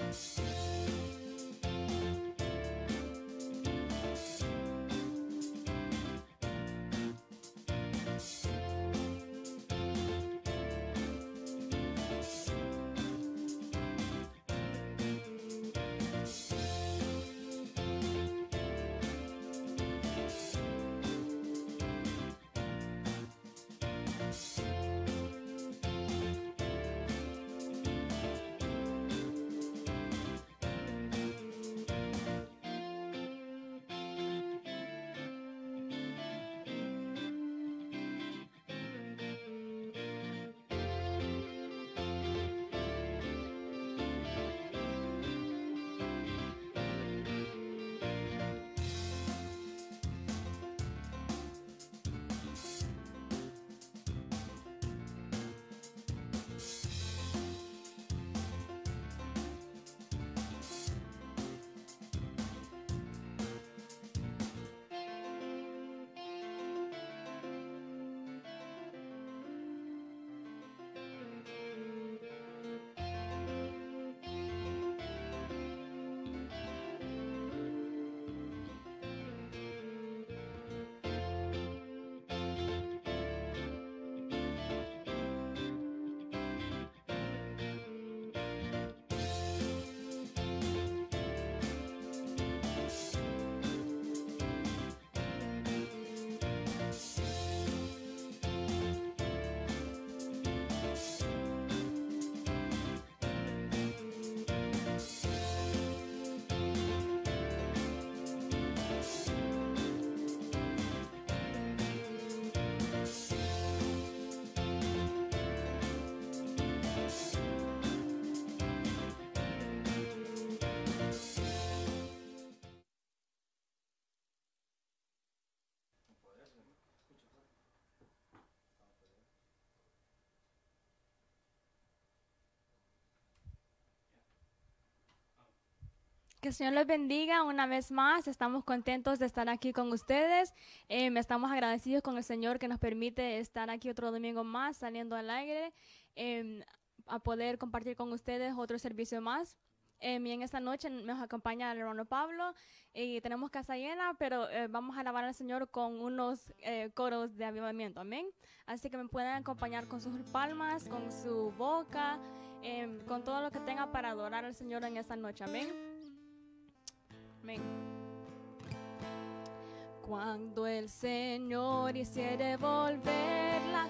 Que el Señor los bendiga una vez más. Estamos contentos de estar aquí con ustedes. Estamos agradecidos con el Señor que nos permite estar aquí otro domingo más, saliendo al aire, a poder compartir con ustedes otro servicio más. Y en esta noche nos acompaña el hermano Pablo y tenemos casa llena, pero vamos a alabar al Señor con unos coros de avivamiento. Amén. Así que me pueden acompañar con sus palmas, con su boca, con todo lo que tenga para adorar al Señor en esta noche. Amén. Amén. Cuando el Señor hiciere volver la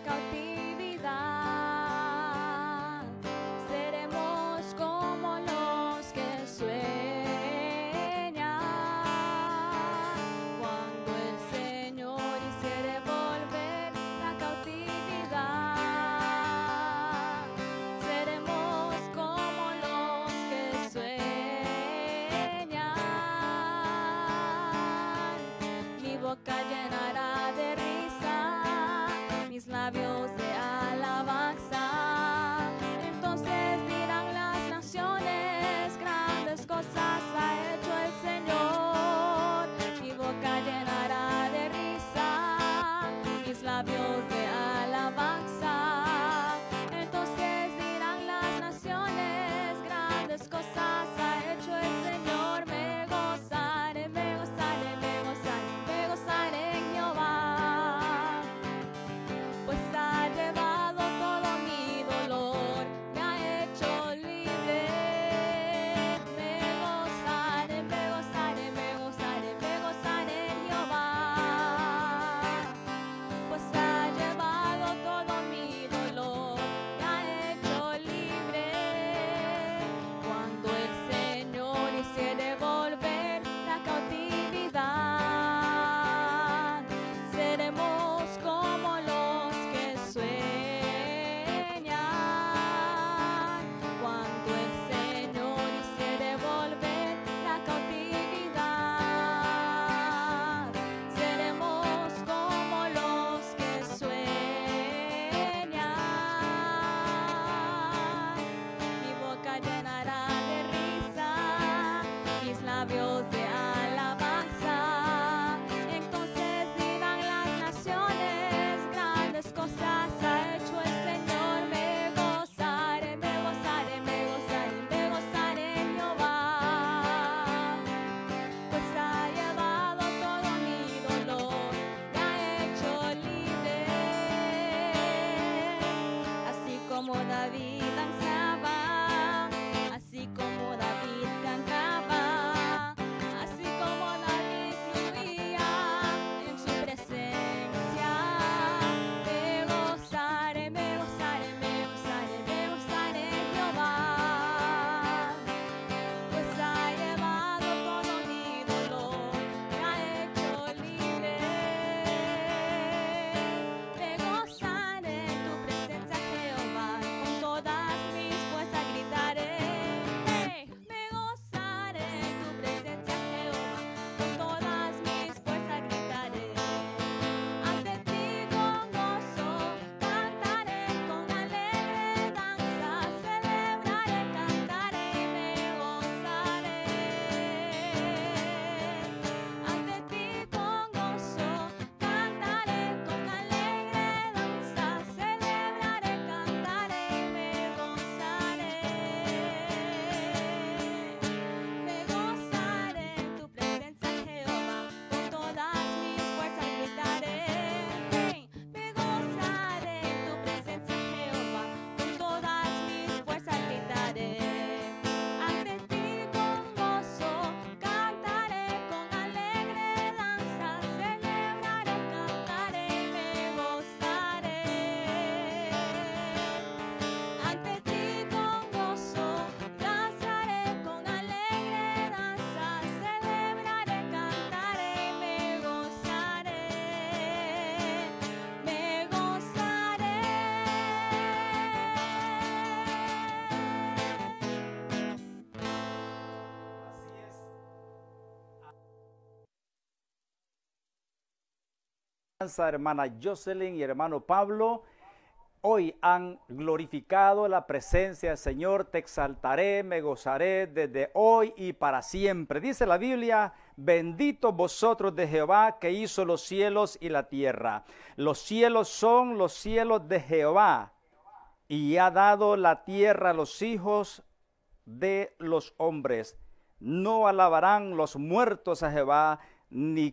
cautividad, seremos como los que sueñan. Cuando el Señor hiciere volver la cautividad, seremos como los que sueñan. Mi boca llenará de risa, mis labios de alabanza. Entonces dirán las naciones, grandes cosas ha hecho el Señor. Mi boca llenará de risa, mis labios de alabanza. Entonces dirán las naciones, grandes cosas ha hecho el Señor. Me gozaré, me gozaré, me gozaré, me gozaré Hermana Jocelyn y hermano Pablo, hoy han glorificado la presencia del Señor. Te exaltaré, me gozaré desde hoy y para siempre. Dice la Biblia: bendito vosotros de Jehová, que hizo los cielos y la tierra. Los cielos son los cielos de Jehová, y ha dado la tierra a los hijos de los hombres. No alabarán los muertos a Jehová, ni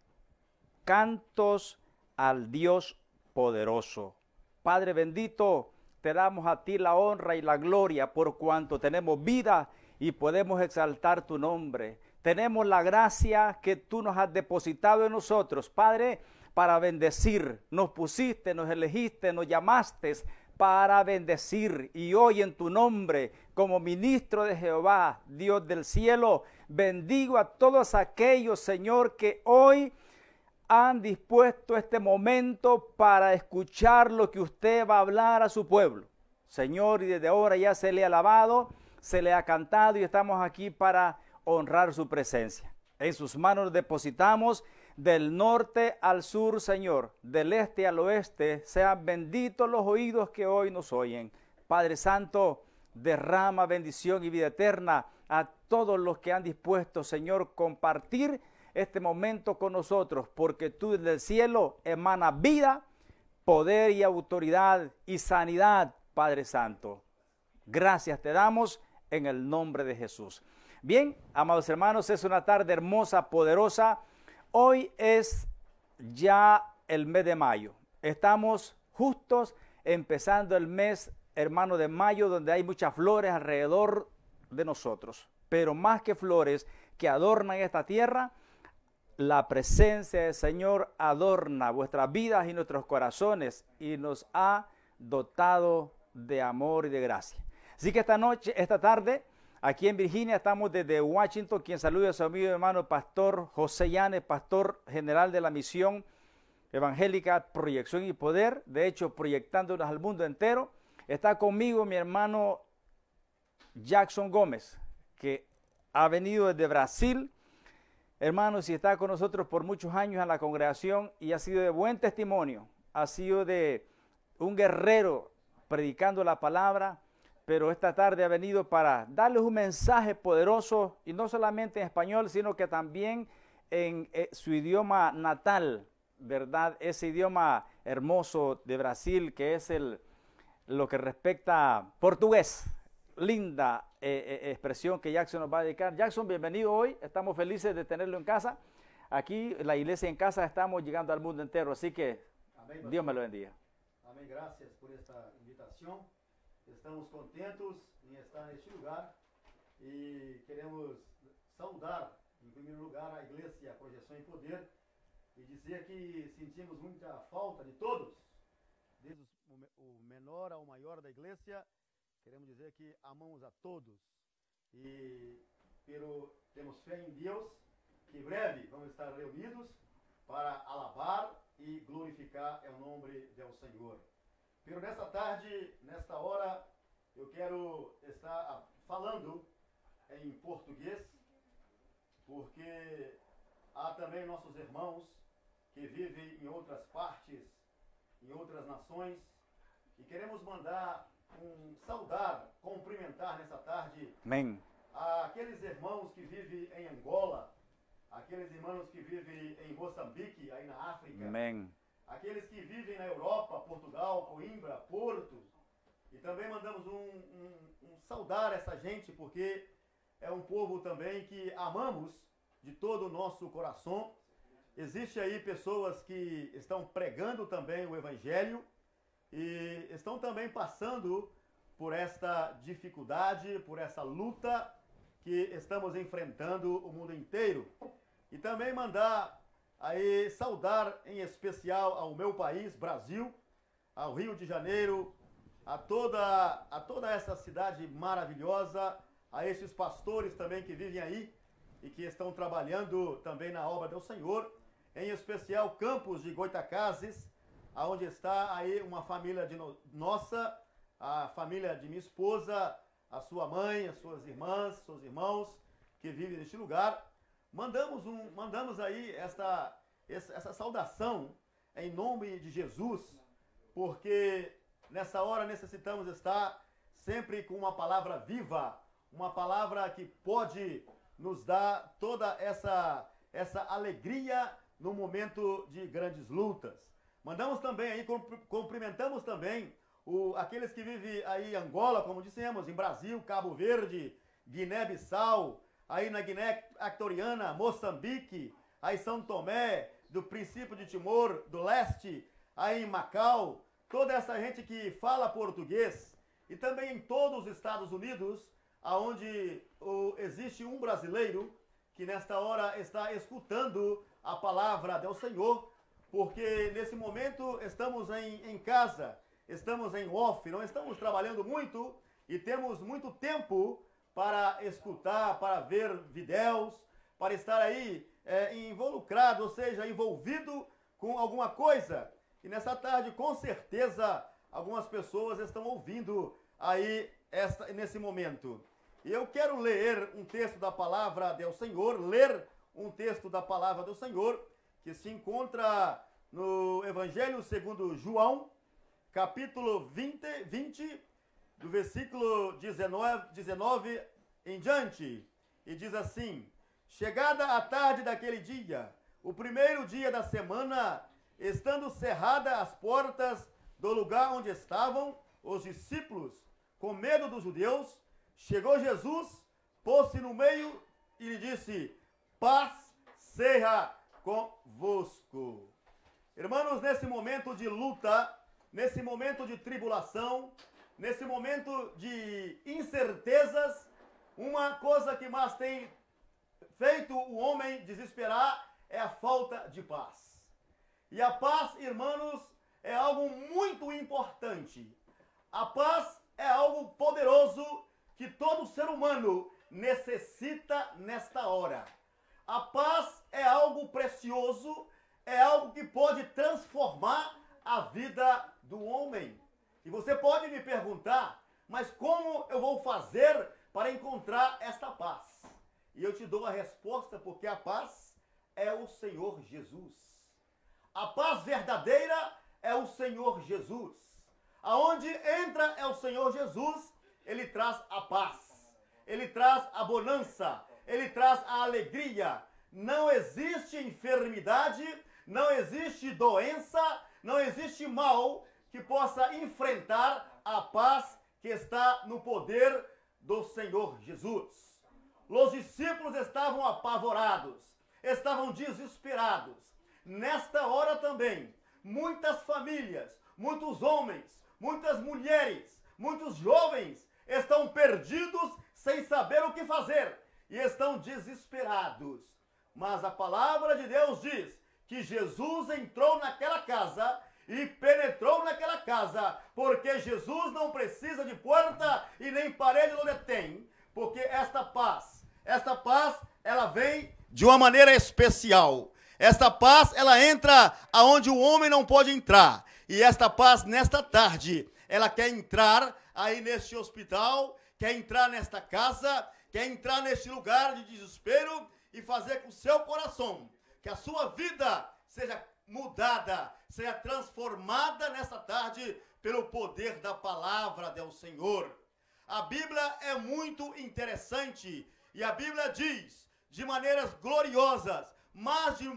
cantos al Dios poderoso. Padre bendito, te damos a ti la honra y la gloria por cuanto tenemos vida y podemos exaltar tu nombre. Tenemos la gracia que tú nos has depositado en nosotros, Padre, para bendecir. Nos pusiste, nos elegiste, nos llamaste para bendecir. Y hoy en tu nombre, como ministro de Jehová, Dios del cielo, bendigo a todos aquellos, Señor, que hoy han dispuesto este momento para escuchar lo que usted va a hablar a su pueblo. Señor, y desde ahora ya se le ha alabado, se le ha cantado y estamos aquí para honrar su presencia. En sus manos depositamos del norte al sur, Señor, del este al oeste. Sean benditos los oídos que hoy nos oyen. Padre Santo, derrama bendición y vida eterna a todos los que han dispuesto, Señor, compartir este momento con nosotros, porque tú desde el cielo emanas vida, poder y autoridad y sanidad, Padre Santo. Gracias te damos en el nombre de Jesús. Bien, amados hermanos, es una tarde hermosa, poderosa. Hoy es ya el mes de mayo. Estamos justos empezando el mes, hermano, de mayo, donde hay muchas flores alrededor de nosotros. Pero más que flores que adornan esta tierra, la presencia del Señor adorna vuestras vidas y nuestros corazones y nos ha dotado de amor y de gracia. Así que esta tarde, aquí en Virginia, estamos desde Washington. Quien saluda a su amigo y hermano Pastor José Llanes, pastor general de la Misión Evangélica Proyección y Poder, de hecho proyectándonos al mundo entero. Está conmigo mi hermano Jackson Gómez, que ha venido desde Brasil. Hermanos, y está con nosotros por muchos años en la congregación y ha sido de buen testimonio, ha sido de un guerrero predicando la palabra, pero esta tarde ha venido para darles un mensaje poderoso, y no solamente en español, sino que también en su idioma natal, ¿verdad? Ese idioma hermoso de Brasil, que es lo que respecta a portugués. Linda expresión que Jackson nos va a dedicar. Jackson, bienvenido hoy. Estamos felices de tenerlo en casa. Aquí, la iglesia en casa, estamos llegando al mundo entero. Así que amén, Dios me lo bendiga. Amén. Gracias por esta invitación. Estamos contentos en estar en este lugar y queremos saudar, en primer lugar, a Iglesia Proyección y Poder y decir que sentimos mucha falta de todos, desde o menor ao maior da igreja. Queremos dizer que amamos a todos, pero temos fé em Deus que breve vamos estar reunidos para alabar e glorificar o nome do Senhor. Pero nesta tarde, nesta hora, eu quero estar falando em português, porque há também nossos irmãos que vivem em outras partes, em outras nações, e queremos mandar saudar, cumprimentar nessa tarde Amém. Aqueles irmãos que vivem em Angola, aqueles irmãos que vivem em Moçambique, aí na África, Amém. Aqueles que vivem na Europa, Portugal, Coimbra, Porto, e também mandamos saudar essa gente, porque é um povo também que amamos de todo o nosso coração. Existe aí pessoas que estão pregando também o Evangelho, e estão também passando por esta dificuldade, por essa luta que estamos enfrentando o mundo inteiro. E também mandar aí saudar em especial ao meu país, Brasil, ao Rio de Janeiro, a toda essa cidade maravilhosa, a esses pastores também que vivem aí e que estão trabalhando também na obra do Senhor, em especial Campos de Goitacazes, aonde está aí uma família nossa, a família de minha esposa, a sua mãe, as suas irmãs, seus irmãos que vivem neste lugar. Mandamos aí essa saudação em nome de Jesus, porque nessa hora necessitamos estar sempre com uma palavra viva, uma palavra que pode nos dar toda essa alegria no momento de grandes lutas. Mandamos também aí, cumprimentamos também aqueles que vivem aí em Angola, como dissemos, em Brasil, Cabo Verde, Guiné-Bissau, aí na Guiné Equatoriana, Moçambique, aí São Tomé, do Príncipe de Timor, do Leste, aí em Macau, toda essa gente que fala português, e também em todos os Estados Unidos, onde existe um brasileiro que nesta hora está escutando a palavra do Senhor, porque nesse momento estamos em casa, estamos em off, não estamos trabalhando muito e temos muito tempo para escutar, para ver vídeos, para estar aí involucrado, ou seja, envolvido com alguma coisa. E nessa tarde, com certeza, algumas pessoas estão ouvindo aí nesse momento. E eu quero ler um texto da palavra do Senhor, que se encontra no Evangelho segundo João, capítulo 20, do versículo 19 em diante. E diz assim: chegada a tarde daquele dia, o primeiro dia da semana, estando cerradas as portas do lugar onde estavam os discípulos, com medo dos judeus, chegou Jesus, pôs-se no meio e lhe disse: paz seja convosco. Irmãos, nesse momento de luta, nesse momento de tribulação, nesse momento de incertezas, uma coisa que mais tem feito o homem desesperar é a falta de paz. E a paz, irmãos, é algo muito importante. A paz é algo poderoso que todo ser humano necessita nesta hora. A paz é algo precioso, é algo que pode transformar a vida do homem. E você pode me perguntar, mas como eu vou fazer para encontrar esta paz? E eu te dou a resposta, porque a paz é o Senhor Jesus. A paz verdadeira é o Senhor Jesus. Aonde entra é o Senhor Jesus, ele traz a paz, ele traz a bonança, ele traz a alegria. Não existe enfermidade, não existe doença, não existe mal que possa enfrentar a paz que está no poder do Senhor Jesus. Os discípulos estavam apavorados, estavam desesperados. Nesta hora também, muitas famílias, muitos homens, muitas mulheres, muitos jovens estão perdidos sem saber o que fazer e estão desesperados. Mas a palavra de Deus diz que Jesus entrou naquela casa e penetrou naquela casa, porque Jesus não precisa de porta e nem parede não detém, porque esta paz, ela vem de uma maneira especial. Esta paz, ela entra aonde o homem não pode entrar. E esta paz, nesta tarde, ela quer entrar aí neste hospital, quer entrar nesta casa, quer entrar neste lugar de desespero e fazer com o seu coração que a sua vida seja mudada, seja transformada nessa tarde pelo poder da palavra do Senhor. A Bíblia é muito interessante e a Bíblia diz de maneiras gloriosas, mais de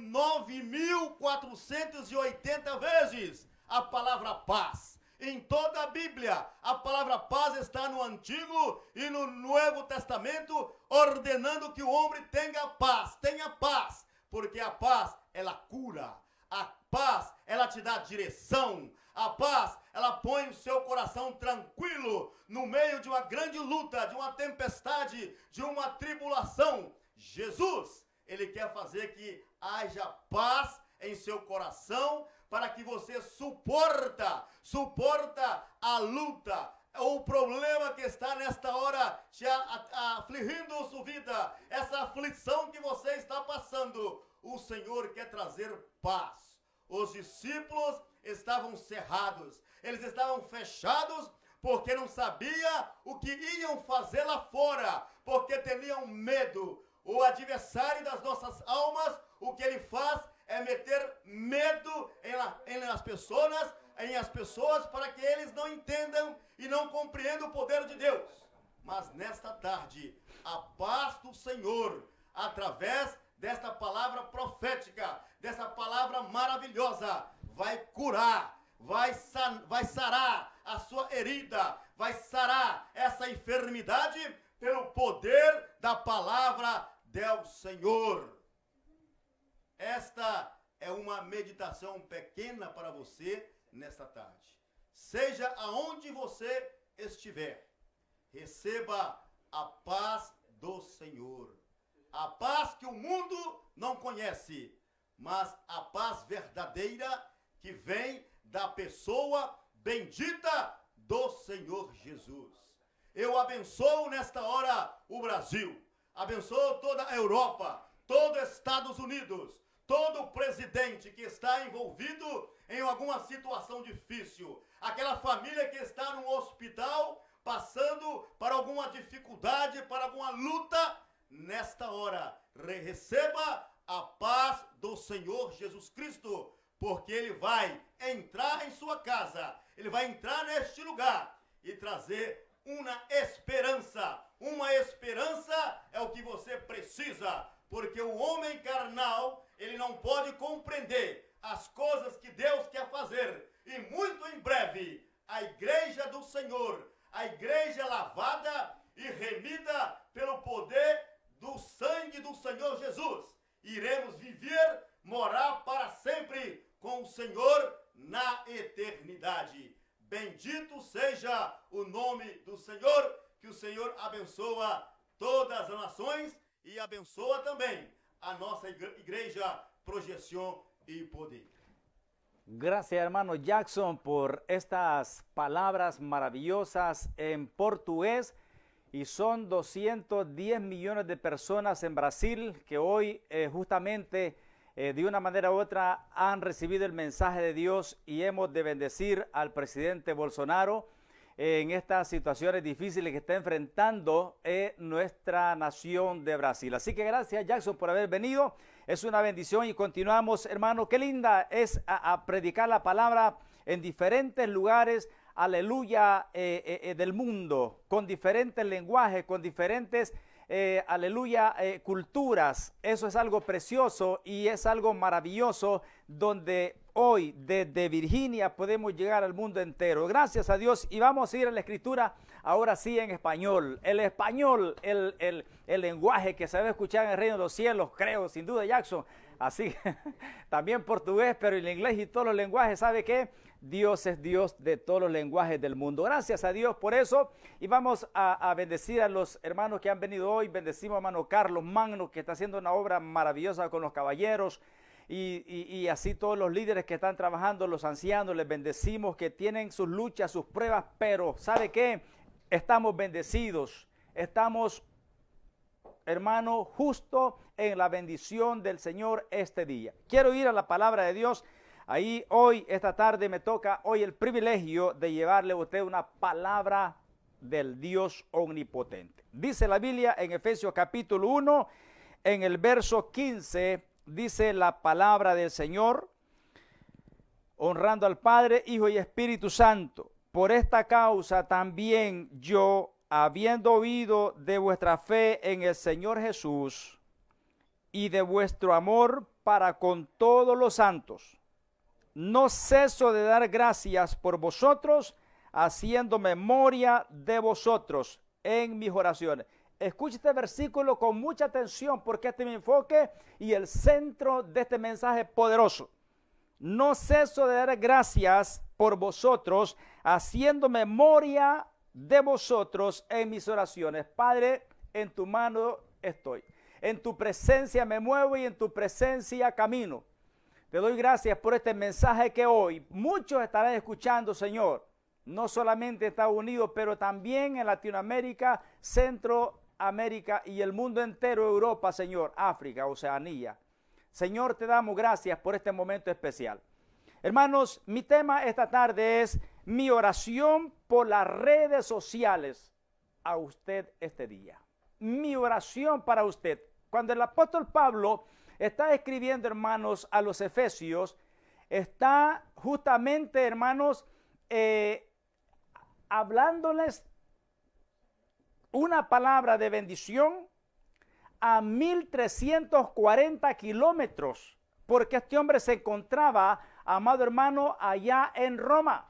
9.480 vezes a palavra paz. Em toda a Bíblia, a palavra paz está no Antigo e no Novo Testamento, ordenando que o homem tenha paz, porque a paz, ela cura, a paz, ela te dá direção, a paz, ela põe o seu coração tranquilo no meio de uma grande luta, de uma tempestade, de uma tribulação. Jesus, ele quer fazer que haja paz em seu coração, para que você suporta a luta, o problema que está nesta hora te afligindo a sua vida, essa aflição que você está passando, o Senhor quer trazer paz. Os discípulos estavam cerrados, eles estavam fechados, porque não sabiam o que iam fazer lá fora, porque tinham medo. O adversário das nossas almas, o que ele faz é é meter medo nas pessoas para que eles não entendam e não compreendam o poder de Deus. Mas nesta tarde, a paz do Senhor, através desta palavra profética, dessa palavra maravilhosa, vai curar, vai sarar a sua herida, vai sarar essa enfermidade pelo poder da palavra do Senhor. Esta é uma meditação pequena para você nesta tarde. Seja aonde você estiver, receba a paz do Senhor. A paz que o mundo não conhece, mas a paz verdadeira que vem da pessoa bendita do Senhor Jesus. Eu abençoo nesta hora o Brasil, abençoo toda a Europa, todo os Estados Unidos, todo presidente que está envolvido em alguma situação difícil, aquela família que está no hospital passando por alguma dificuldade, para alguma luta, nesta hora, receba a paz do Senhor Jesus Cristo, porque Ele vai entrar em sua casa, Ele vai entrar neste lugar e trazer uma esperança. Uma esperança é o que você precisa, porque o homem carnal, ele não pode compreender as coisas que Deus quer fazer. E muito em breve, a igreja do Senhor, a igreja lavada e remida pelo poder do sangue do Senhor Jesus, iremos viver, morar para sempre com o Senhor na eternidade. Bendito seja o nome do Senhor, que o Senhor abençoa todas as nações e abençoa também a nossa igreja Projeção y Poder. Gracias, hermano Jackson, por estas palabras maravillosas en portugués. Y son 210 millones de personas en Brasil que hoy justamente de una manera u otra han recibido el mensaje de Dios, y hemos de bendecir al presidente Bolsonaro en estas situaciones difíciles que está enfrentando nuestra nación de Brasil. Así que gracias, Jackson, por haber venido. Es una bendición y continuamos, hermano. Qué linda es a predicar la palabra en diferentes lugares, aleluya, del mundo, con diferentes lenguajes, con diferentes, aleluya, culturas. Eso es algo precioso y es algo maravilloso, donde hoy desde Virginia podemos llegar al mundo entero. Gracias a Dios. Y vamos a ir a la escritura ahora sí en español. El español, el lenguaje que se debe escuchar en el reino de los cielos, creo, sin duda, Jackson. Así, también portugués, pero el inglés y todos los lenguajes, ¿sabe qué? Dios es Dios de todos los lenguajes del mundo. Gracias a Dios por eso. Y vamos a bendecir a los hermanos que han venido hoy. Bendecimos a hermano Carlos Magno, que está haciendo una obra maravillosa con los caballeros. Y así todos los líderes que están trabajando, los ancianos, les bendecimos, que tienen sus luchas, sus pruebas, pero ¿sabe qué? Estamos bendecidos. Estamos, hermano, justo en la bendición del Señor este día. Quiero ir a la palabra de Dios. Ahí hoy, esta tarde, me toca hoy el privilegio de llevarle a usted una palabra del Dios omnipotente. Dice la Biblia en Efesios capítulo 1, en el verso 15, dice la palabra del Señor, honrando al Padre, Hijo y Espíritu Santo. Por esta causa también yo, habiendo oído de vuestra fe en el Señor Jesús y de vuestro amor para con todos los santos, no ceso de dar gracias por vosotros, haciendo memoria de vosotros en mis oraciones. Escuche este versículo con mucha atención, porque este es mi enfoque y el centro de este mensaje poderoso. No ceso de dar gracias por vosotros, haciendo memoria de vosotros en mis oraciones. Padre, en tu mano estoy. En tu presencia me muevo y en tu presencia camino. Te doy gracias por este mensaje que hoy muchos estarán escuchando, Señor. No solamente en Estados Unidos, pero también en Latinoamérica, Centroamérica y el mundo entero, Europa, Señor, África, Oceanía. Señor, te damos gracias por este momento especial. Hermanos, mi tema esta tarde es mi oración por las redes sociales a usted este día. Mi oración para usted. Cuando el apóstol Pablo está escribiendo, hermanos, a los efesios, está justamente, hermanos, hablándoles una palabra de bendición a 1340 kilómetros, porque este hombre se encontraba, amado hermano, allá en Roma.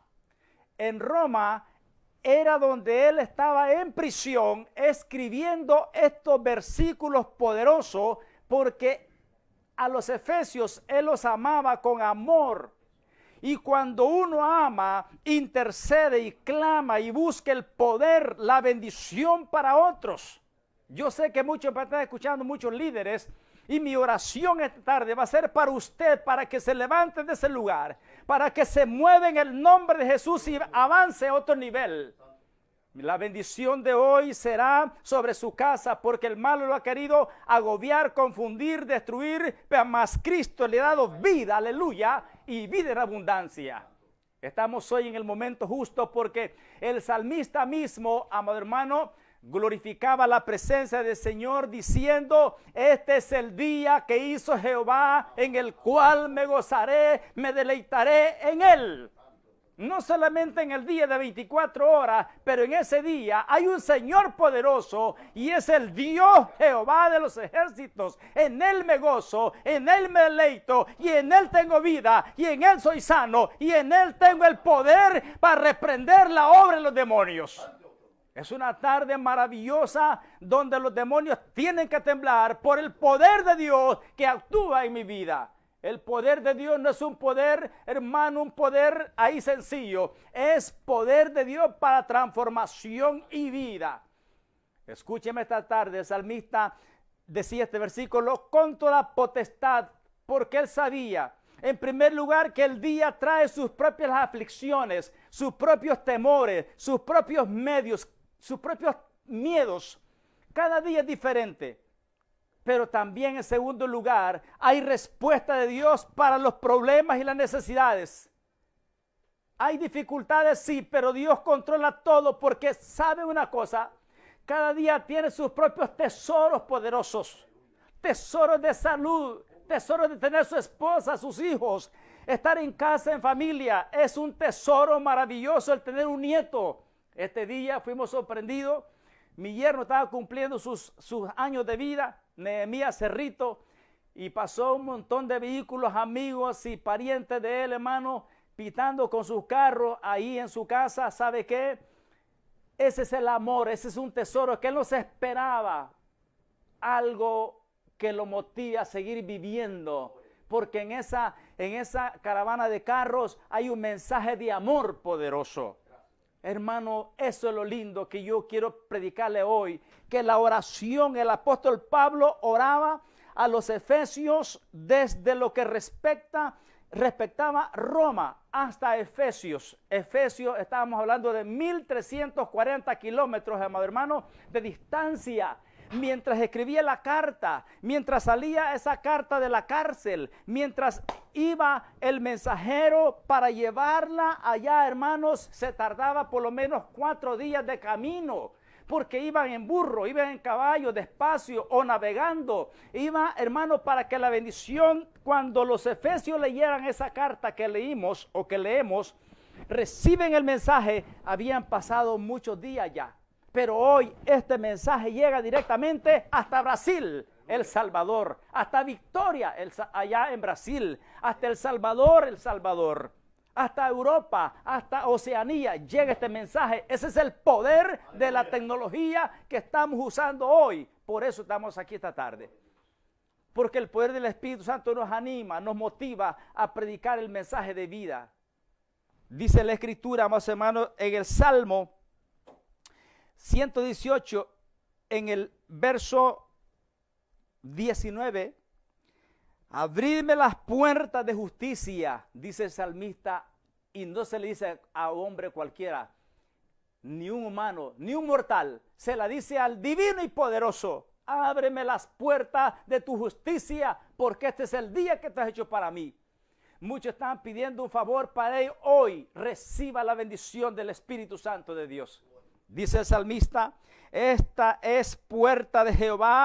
En Roma era donde él estaba en prisión escribiendo estos versículos poderosos, porque a los efesios él los amaba con amor. Y cuando uno ama, intercede y clama y busca el poder, la bendición para otros. Yo sé que muchos me están escuchando, muchos líderes, y mi oración esta tarde va a ser para usted, para que se levante de ese lugar, para que se mueva en el nombre de Jesús y avance a otro nivel. La bendición de hoy será sobre su casa, porque el malo lo ha querido agobiar, confundir, destruir, pero más Cristo le ha dado vida, aleluya, y vida en abundancia. Estamos hoy en el momento justo, porque el salmista mismo, amado hermano, glorificaba la presencia del Señor diciendo: este es el día que hizo Jehová, en el cual me gozaré, me deleitaré en él. No solamente en el día de 24 horas, pero en ese día hay un Señor poderoso, y es el Dios Jehová de los ejércitos. En él me gozo, en él me deleito, y en él tengo vida, y en él soy sano, y en él tengo el poder para reprender la obra de los demonios. Es una tarde maravillosa donde los demonios tienen que temblar por el poder de Dios que actúa en mi vida. El poder de Dios no es un poder, hermano, un poder ahí sencillo. Es poder de Dios para transformación y vida. Escúcheme esta tarde, el salmista decía este versículo con toda potestad, porque él sabía, en primer lugar, que el día trae sus propias aflicciones, sus propios temores, sus propios medios, sus propios miedos. Cada día es diferente. Pero también, en segundo lugar, hay respuesta de Dios para los problemas y las necesidades. Hay dificultades, sí, pero Dios controla todo, porque sabe una cosa: cada día tiene sus propios tesoros poderosos, tesoros de salud, tesoros de tener su esposa, sus hijos, estar en casa, en familia. Es un tesoro maravilloso el tener un nieto. Este día fuimos sorprendidos. Mi yerno estaba cumpliendo sus años de vida, Nehemías Cerrito, y pasó un montón de vehículos, amigos y parientes de él, hermano, pitando con sus carros ahí en su casa. ¿Sabe qué? Ese es el amor, ese es un tesoro que él no se esperaba. Algo que lo motive a seguir viviendo, porque en esa caravana de carros hay un mensaje de amor poderoso. Hermano, eso es lo lindo que yo quiero predicarle hoy, que la oración, el apóstol Pablo oraba a los efesios desde lo que respectaba Roma hasta Efesios. Efesios, estábamos hablando de 1340 kilómetros, amado hermano, de distancia. Mientras escribía la carta, mientras salía esa carta de la cárcel, mientras iba el mensajero para llevarla allá, hermanos, se tardaba por lo menos 4 días de camino, porque iban en burro, iban en caballo, despacio o navegando. Iba, hermano, para que la bendición, cuando los efesios leyeran esa carta que leímos o que leemos, reciben el mensaje, habían pasado muchos días ya. Pero hoy este mensaje llega directamente hasta Brasil, El Salvador, hasta Victoria, allá en Brasil, hasta El Salvador, hasta Europa, hasta Oceanía, llega este mensaje. Ese es el poder de la tecnología que estamos usando hoy. Por eso estamos aquí esta tarde. Porque el poder del Espíritu Santo nos anima, nos motiva a predicar el mensaje de vida. Dice la Escritura, amados hermanos, en el Salmo 118, en el verso 19, abridme las puertas de justicia, dice el salmista, y no se le dice a hombre cualquiera, ni un humano, ni un mortal, se la dice al divino y poderoso: ábreme las puertas de tu justicia, porque este es el día que te has hecho para mí. Muchos están pidiendo un favor para ellos. Hoy reciba la bendición del Espíritu Santo de Dios. Dice el salmista: esta es puerta de Jehová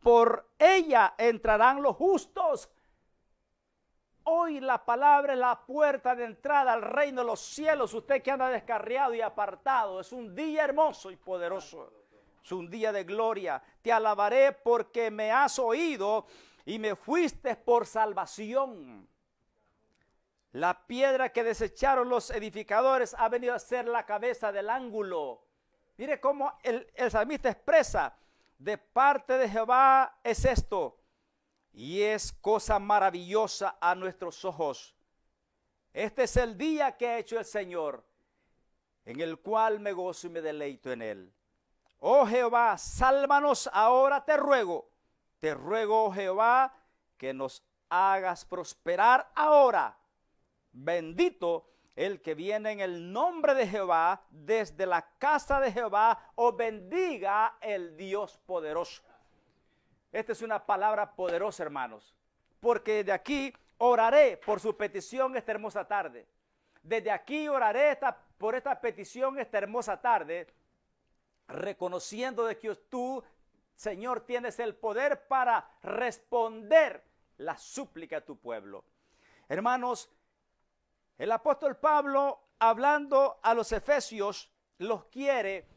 por ella entrarán los justos. Hoy la palabra es la puerta de entrada al reino de los cielos. Usted que anda descarriado y apartado, es un día hermoso y poderoso. Es un día de gloria. Te alabaré porque me has oído y me fuiste por salvación. La piedra que desecharon los edificadores ha venido a ser la cabeza del ángulo. Mire cómo el salmista expresa: de parte de Jehová es esto, y es cosa maravillosa a nuestros ojos. Este es el día que ha hecho el Señor, en el cual me gozo y me deleito en él. Oh Jehová, sálvanos ahora, te ruego, oh Jehová, que nos hagas prosperar ahora. Bendito el que viene en el nombre de Jehová, desde la casa de Jehová, o bendiga el Dios poderoso. Esta es una palabra poderosa, hermanos, porque desde aquí oraré por su petición esta hermosa tarde. Desde aquí oraré por esta petición esta hermosa tarde, reconociendo de que tú, Señor, tienes el poder para responder la súplica a tu pueblo. Hermanos, el apóstol Pablo, hablando a los efesios, los quiere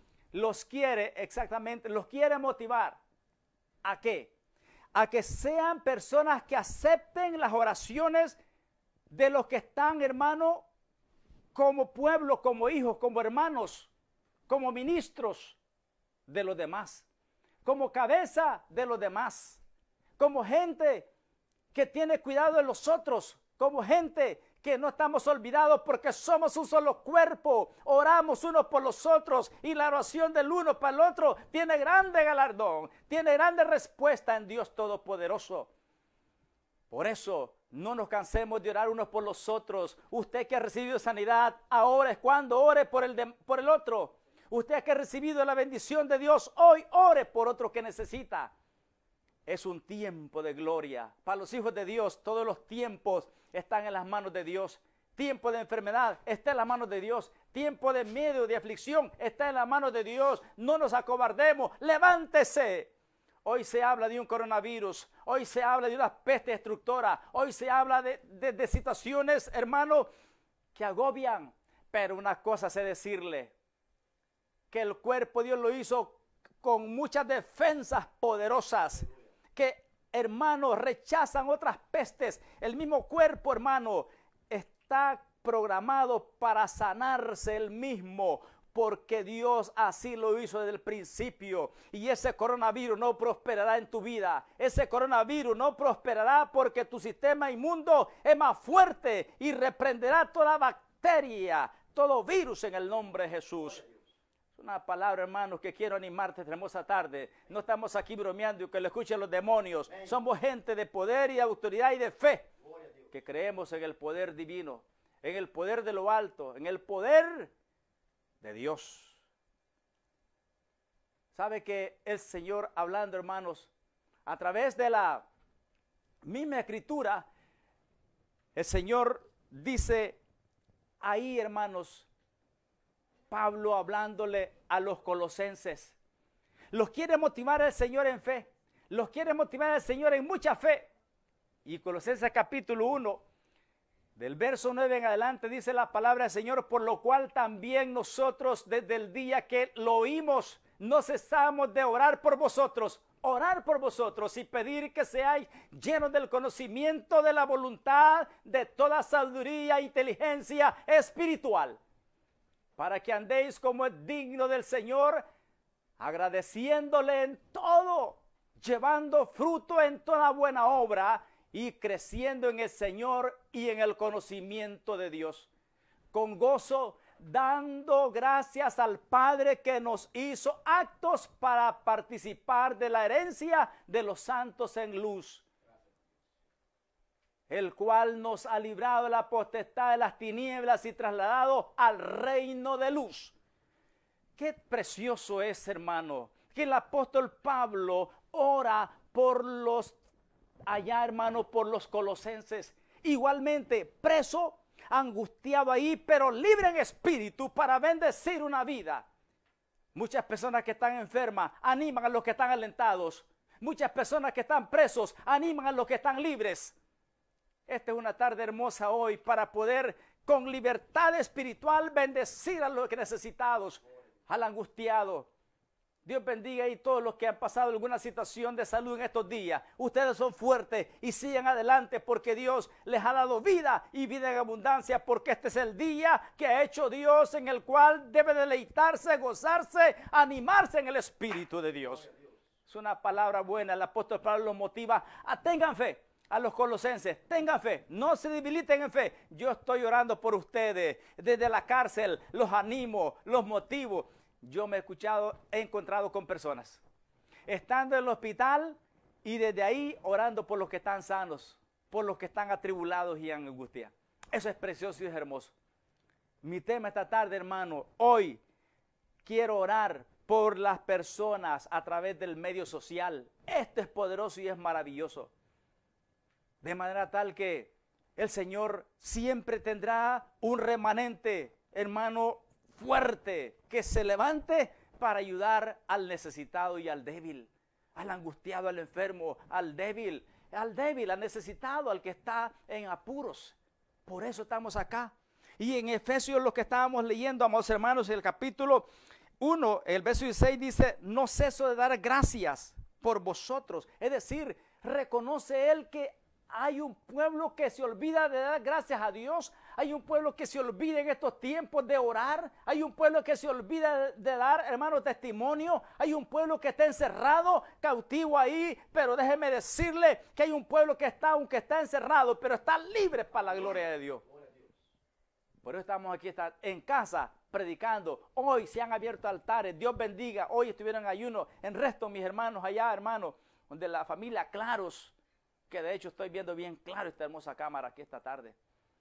motivar. ¿A qué? A que sean personas que acepten las oraciones de los que están, hermano, como pueblo, como hijos, como hermanos, como ministros de los demás, como cabeza de los demás, como gente que tiene cuidado de los otros, como gente que no estamos olvidados porque somos un solo cuerpo, oramos unos por los otros y la oración del uno para el otro tiene grande galardón, tiene grande respuesta en Dios Todopoderoso. Por eso no nos cansemos de orar unos por los otros. Usted que ha recibido sanidad, ahora es cuando ore por el otro. Usted que ha recibido la bendición de Dios, hoy ore por otro que necesita. Es un tiempo de gloria. Para los hijos de Dios, todos los tiempos están en las manos de Dios. Tiempo de enfermedad está en las manos de Dios. Tiempo de miedo, de aflicción está en las manos de Dios. No nos acobardemos. Levántese. Hoy se habla de un coronavirus. Hoy se habla de una peste destructora. Hoy se habla de situaciones, hermano, que agobian. Pero una cosa sé decirle, que el cuerpo Dios lo hizo con muchas defensas poderosas, que, hermanos, rechazan otras pestes. El mismo cuerpo, hermano, está programado para sanarse el mismo, porque Dios así lo hizo desde el principio. Y ese coronavirus no prosperará en tu vida. Ese coronavirus no prosperará porque tu sistema inmundo es más fuerte y reprenderá toda bacteria, todo virus en el nombre de Jesús. Una palabra, hermanos, que quiero animarte esta hermosa tarde. No estamos aquí bromeando y que lo escuchen los demonios. Somos gente de poder y de autoridad y de fe, que creemos en el poder divino, en el poder de lo alto, en el poder de Dios. ¿Sabe que el Señor, hablando, hermanos, a través de la misma escritura, el Señor dice ahí, hermanos, Pablo hablándole a los colosenses, los quiere motivar el Señor en fe, los quiere motivar el Señor en mucha fe. Y Colosenses capítulo 1, del verso 9 en adelante, dice la palabra del Señor: por lo cual también nosotros desde el día que lo oímos, no cesamos de orar por vosotros y pedir que seáis llenos del conocimiento de la voluntad, de toda sabiduría e inteligencia espiritual, para que andéis como es digno del Señor, agradeciéndole en todo, llevando fruto en toda buena obra y creciendo en el Señor y en el conocimiento de Dios, con gozo, dando gracias al Padre que nos hizo aptos para participar de la herencia de los santos en luz, el cual nos ha librado de la potestad de las tinieblas y trasladado al reino de luz. Qué precioso es, hermano, que el apóstol Pablo ora por los allá, hermano, por los colosenses, igualmente preso, angustiado ahí, pero libre en espíritu para bendecir una vida. Muchas personas que están enfermas animan a los que están alentados. Muchas personas que están presos animan a los que están libres. Esta es una tarde hermosa hoy para poder con libertad espiritual bendecir a los necesitados, al angustiado. Dios bendiga a todos los que han pasado alguna situación de salud en estos días. Ustedes son fuertes y sigan adelante porque Dios les ha dado vida y vida en abundancia, porque este es el día que ha hecho Dios en el cual debe deleitarse, gozarse, animarse en el Espíritu de Dios. Es una palabra buena. El apóstol Pablo los motiva a tengan fe. A los colosenses, tengan fe, no se debiliten en fe. Yo estoy orando por ustedes desde la cárcel, los animo, los motivo. Yo me he encontrado con personas estando en el hospital y desde ahí orando por los que están sanos, por los que están atribulados y en angustia. Eso es precioso y es hermoso. Mi tema esta tarde, hermano, hoy quiero orar por las personas a través del medio social. Esto es poderoso y es maravilloso. De manera tal que el Señor siempre tendrá un remanente, hermano, fuerte, que se levante para ayudar al necesitado y al débil, al angustiado, al enfermo, al débil, al necesitado, al que está en apuros. Por eso estamos acá. Y en Efesios, lo que estábamos leyendo, amados hermanos, en el capítulo 1, el verso 16 dice, no ceso de dar gracias por vosotros. Es decir, reconoce él que hay un pueblo que se olvida de dar gracias a Dios. Hay un pueblo que se olvida en estos tiempos de orar. Hay un pueblo que se olvida de dar, hermano, testimonio. Hay un pueblo que está encerrado, cautivo ahí. Pero déjeme decirle que hay un pueblo que está, aunque está encerrado, pero está libre para la gloria de Dios. Por eso estamos aquí en casa predicando. Hoy se han abierto altares. Dios bendiga. Hoy estuvieron en ayuno. En resto, mis hermanos allá, hermanos, donde la familia Claros, que de hecho estoy viendo bien claro esta hermosa cámara aquí esta tarde.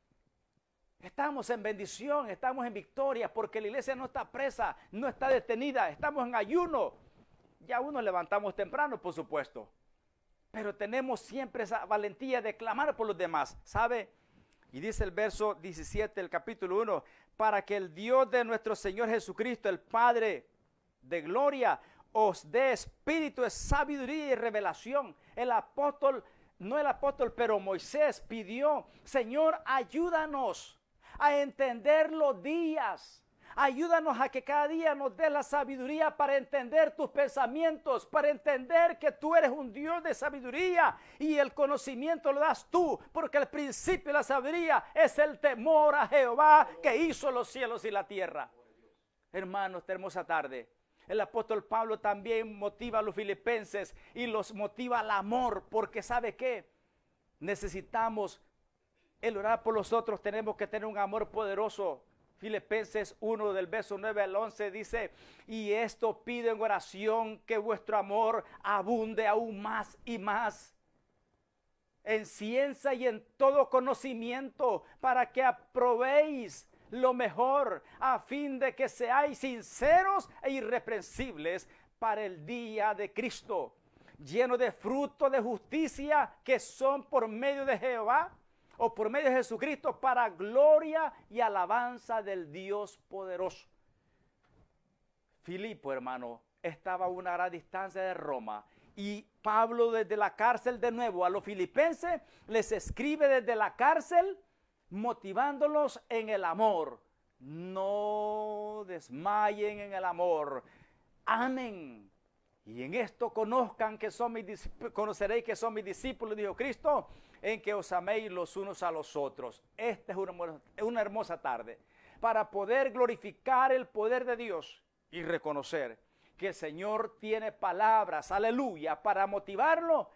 Estamos en bendición, estamos en victoria, porque la iglesia no está presa, no está detenida, estamos en ayuno. Ya unos levantamos temprano, por supuesto, pero tenemos siempre esa valentía de clamar por los demás, ¿sabe? Y dice el verso 17 del capítulo 1, para que el Dios de nuestro Señor Jesucristo, el Padre de gloria, os dé espíritu de sabiduría y revelación. No el apóstol, pero Moisés pidió, Señor, ayúdanos a entender los días. Ayúdanos a que cada día nos dé la sabiduría para entender tus pensamientos, para entender que tú eres un Dios de sabiduría y el conocimiento lo das tú, porque el principio de la sabiduría es el temor a Jehová que hizo los cielos y la tierra. Hermanos, esta hermosa tarde, el apóstol Pablo también motiva a los filipenses y los motiva al amor, porque ¿sabe qué? Necesitamos el orar por los otros, tenemos que tener un amor poderoso. Filipenses 1 del verso 9 al 11 dice, y esto pido en oración, que vuestro amor abunde aún más y más en ciencia y en todo conocimiento, para que aprobéis lo mejor, a fin de que seáis sinceros e irreprensibles para el día de Cristo, lleno de fruto de justicia que son por medio de Jehová o por medio de Jesucristo, para gloria y alabanza del Dios poderoso. Filipo, hermano, estaba a una gran distancia de Roma, y Pablo desde la cárcel de nuevo a los filipenses les escribe desde la cárcel, motivándolos en el amor. No desmayen en el amor. Amen. Y en esto conoceréis que son mis discípulos, dijo Cristo, en que os améis los unos a los otros. Esta es una hermosa tarde para poder glorificar el poder de Dios y reconocer que el Señor tiene palabras, aleluya, para motivarlo.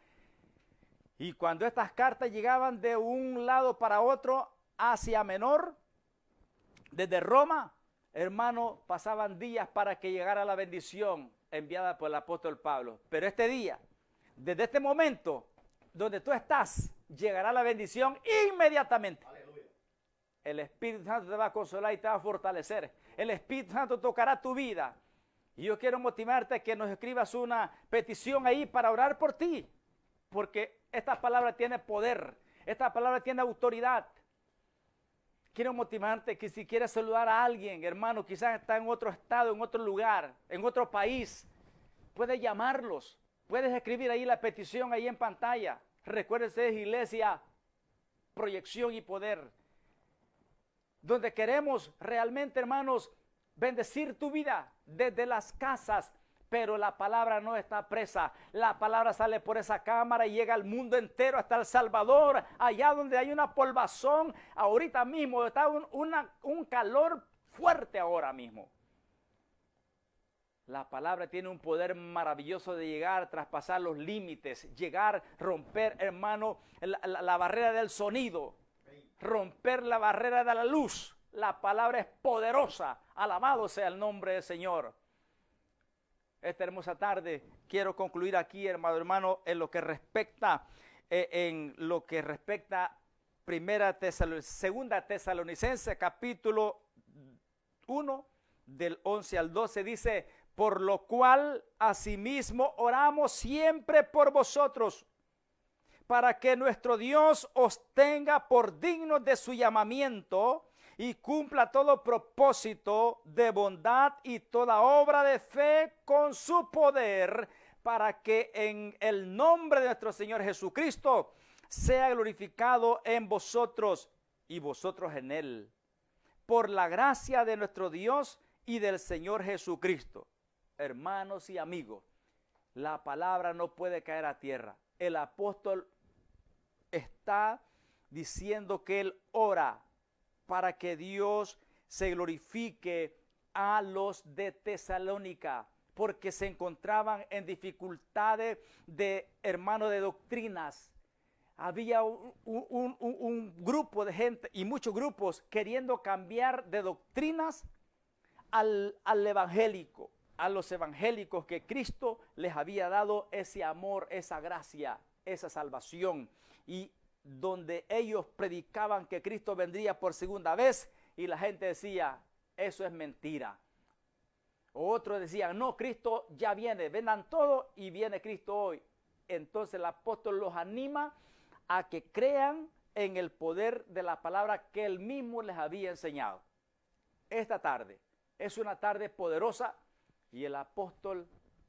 Y cuando estas cartas llegaban de un lado para otro, Asia Menor, desde Roma, hermano, pasaban días para que llegara la bendición enviada por el apóstol Pablo. Pero este día, desde este momento, donde tú estás, llegará la bendición inmediatamente. Aleluya. El Espíritu Santo te va a consolar y te va a fortalecer. El Espíritu Santo tocará tu vida. Y yo quiero motivarte a que nos escribas una petición ahí para orar por ti. Porque esta palabra tiene poder. Esta palabra tiene autoridad. Quiero motivarte que si quieres saludar a alguien, hermano, quizás está en otro estado, en otro lugar, en otro país, puedes llamarlos. Puedes escribir ahí la petición ahí en pantalla. Recuérdese, es Iglesia, Proyección y Poder, donde queremos realmente, hermanos, bendecir tu vida desde las casas, pero la palabra no está presa. La palabra sale por esa cámara y llega al mundo entero, hasta El Salvador, allá donde hay una polvazón. Ahorita mismo está un calor fuerte ahora mismo. La palabra tiene un poder maravilloso de llegar, traspasar los límites, llegar, romper, hermano, la barrera del sonido, romper la barrera de la luz. La palabra es poderosa. Alabado sea el nombre del Señor. Esta hermosa tarde quiero concluir aquí, hermano, en lo que respecta, segunda Tesalonicenses, capítulo 1, del 11 al 12, dice: por lo cual asimismo oramos siempre por vosotros, para que nuestro Dios os tenga por dignos de su llamamiento y cumpla todo propósito de bondad y toda obra de fe con su poder, para que en el nombre de nuestro Señor Jesucristo sea glorificado en vosotros y vosotros en Él, por la gracia de nuestro Dios y del Señor Jesucristo. Hermanos y amigos, la palabra no puede caer a tierra. El apóstol está diciendo que él ora para que Dios se glorifique a los de Tesalónica, porque se encontraban en dificultades de, hermano, de doctrinas. Había un grupo de gente y muchos grupos queriendo cambiar de doctrinas al evangélico, a los evangélicos, que Cristo les había dado ese amor, esa gracia, esa salvación, y donde ellos predicaban que Cristo vendría por segunda vez, y la gente decía, eso es mentira. Otros decían, no, Cristo ya viene, vendan todo y viene Cristo hoy. Entonces el apóstol los anima a que crean en el poder de la palabra que él mismo les había enseñado. Esta tarde es una tarde poderosa y el apóstol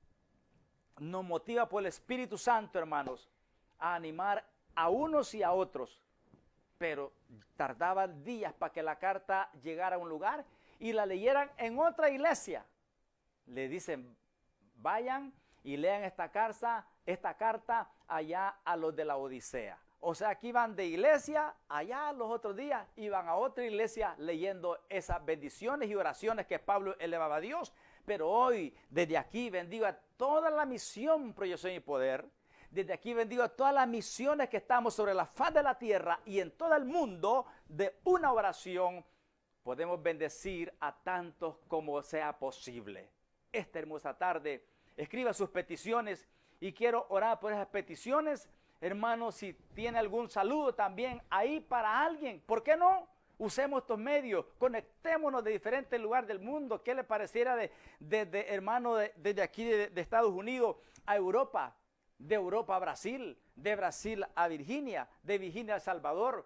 nos motiva por el Espíritu Santo, hermanos, a animar a unos y a otros, pero tardaban días para que la carta llegara a un lugar y la leyeran en otra iglesia. Le dicen, vayan y lean esta carta allá a los de la Odisea. O sea, aquí iban de iglesia, allá los otros días iban a otra iglesia leyendo esas bendiciones y oraciones que Pablo elevaba a Dios. Pero hoy, desde aquí, bendigo a toda la misión, Proyección y Poder. Desde aquí bendigo a todas las misiones que estamos sobre la faz de la tierra y en todo el mundo. De una oración podemos bendecir a tantos como sea posible. Esta hermosa tarde, escriba sus peticiones y quiero orar por esas peticiones. Hermanos, si tiene algún saludo también ahí para alguien, ¿por qué no? Usemos estos medios, conectémonos de diferentes lugares del mundo. ¿Qué le pareciera hermano, desde aquí de Estados Unidos a Europa? De Europa a Brasil, de Brasil a Virginia, de Virginia a El Salvador,